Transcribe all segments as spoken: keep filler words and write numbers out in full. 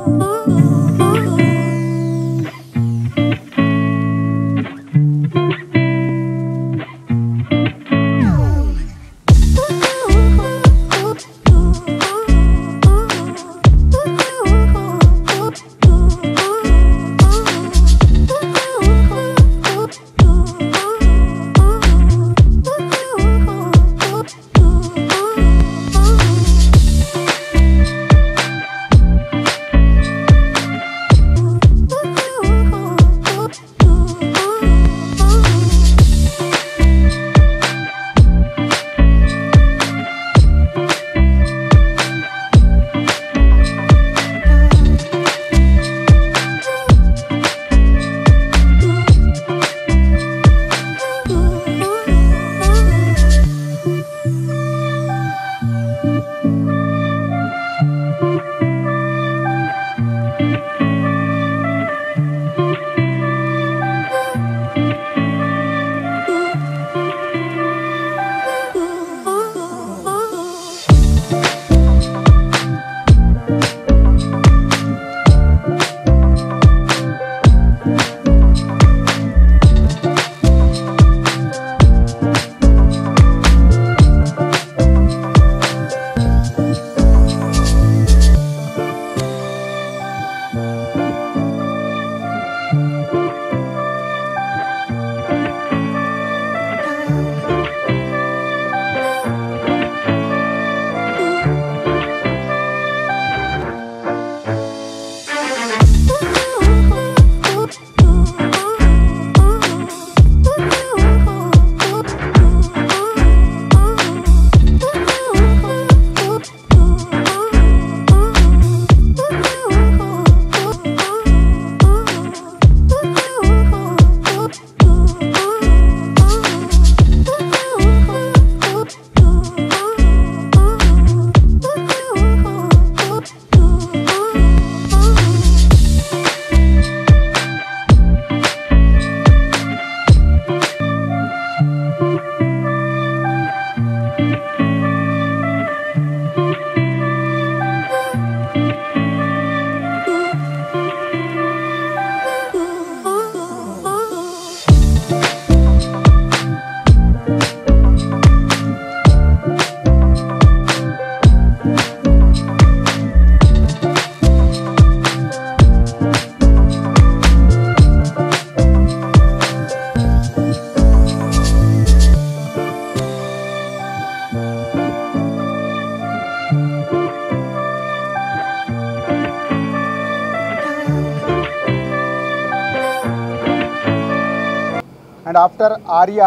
And after Arya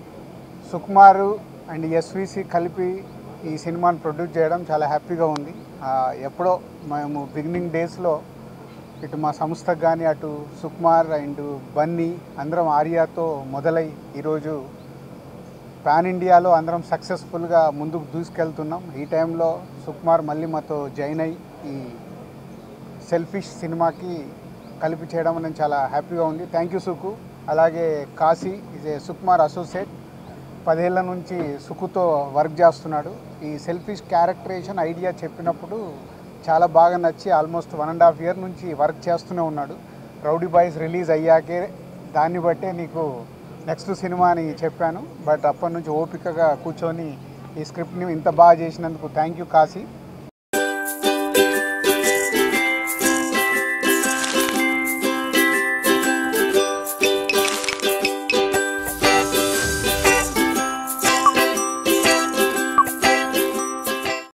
Sukumar and SVC కలిపి ఈ సినిమాని ప్రొడ్యూస్ చేయడం చాలా హ్యాపీగా ఉంది. ఎప్పుడో మేము బిగినింగ్ డేస్లో ఇటు మా సంస్థకు కానీ అటు సుకుమార్ అండ్ బన్నీ అందరం ఆర్యాతో మొదలై ఈరోజు పాన్ ఇండియాలో అందరం సక్సెస్ఫుల్గా ముందుకు దూసుకెళ్తున్నాం. ఈ టైంలో సుకుమార్ మళ్ళీ మాతో జాయిన్ అయ్యి ఈ సెల్ఫిష్ సినిమాకి కలిపి చేయడం అనేది చాలా హ్యాపీగా ఉంది. Thank you Suku. అలాగే Kashi is a Sukumar associate, పదేళ్ల నుంచి సుకుతో వర్క్ చేస్తున్నాడు. ఈ సెల్ఫిష్ క్యారెక్టరేషన్ ఐడియా చెప్పినప్పుడు చాలా బాగా నచ్చి almost one and half year నుంచి వర్క్ చేస్తూనే ఉన్నాడు. రౌడీ బాయ్స్ రిలీజ్ అయ్యాకే దాన్ని బట్టే నీకు నెక్స్ట్ సినిమా అని చెప్పాను. బట్ అప్పటి నుంచి ఓపికగా కూర్చొని ఈ స్క్రిప్ట్ని ఇంత బాగా చేసినందుకు థ్యాంక్ యూ కాశీ.